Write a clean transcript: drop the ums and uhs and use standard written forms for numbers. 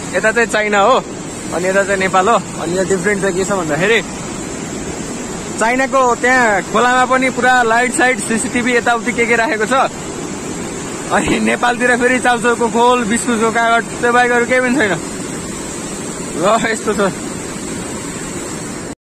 यता चाहिँ चाइना हो अनि यता चाहिँ नेपाल हो। अनि यो डिफ्रेन्ट चाहिँ के छ भन्दाखेरि चाइनाको त्यहाँ खोलामा पनि पुरा लाइट साइट सीसीटीभी यताउति के राखेको छ। अनि नेपालतिर फेरि चाउचाउको खोल बिस्कुटको कागज त्यो बाहेक अरू केही पनि छैन। ल यस्तो छ।